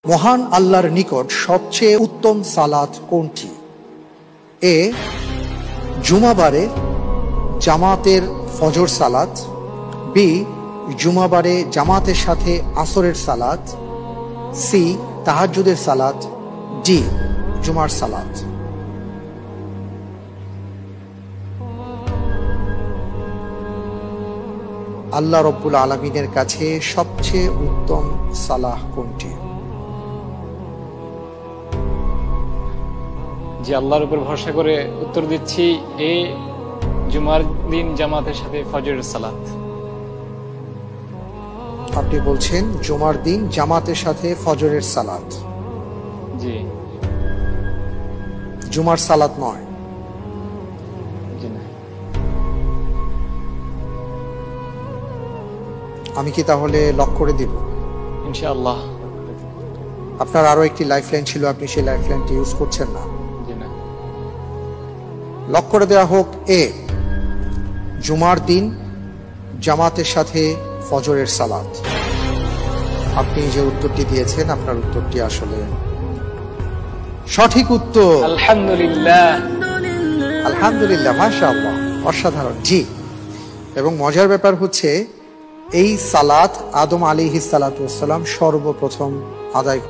মহান আল্লাহর নিকট সবচেয়ে উত্তম সালাত কোনটি? এ, জুমাবারে জামাতের ফজর সালাত। বি, জুমাবারে জামাতের সাথে আসরের সালাত। সি, তাহাজ্জুদের সালাত। ডি, জুমার সালাত। আল্লাহ রব্বুল আলামিনের কাছে সবচেয়ে উত্তম সালাহ কোনটি? যে আল্লাহর উপর ভরসা করে উত্তর দিচ্ছি, এ, জুমার দিন জামাতের সাথে ফজরের সালাত। আপনি বলছেন জুমার দিন জামাতের সাথে ফজরের সালাত। জি। জুমার সালাত নয়। জি না। আমি কি তাহলে লক করে দিব? ইনশাআল্লাহ। আপনার আরো একটি লাইফ লাইন ছিল, আপনি সেই লাইফ লাইনটি ইউজ করছেন না। জি না। লক করে দেওয়া হোক এ, জুমার দিন জামাতের সাথে ফজরের সালাত। আপনি যে উত্তরটি দিয়েছেন, আপনার উত্তরটি আসলে সঠিক উত্তর। আলহামদুলিল্লাহ। আলহামদুলিল্লাহ, মাশাআল্লাহ, অসাধারণ। জি, এবং মজার ব্যাপার হচ্ছে এই সালাত আদম আলাইহিস সালাতু ওয়াস সালাম সর্বপ্রথম আদায়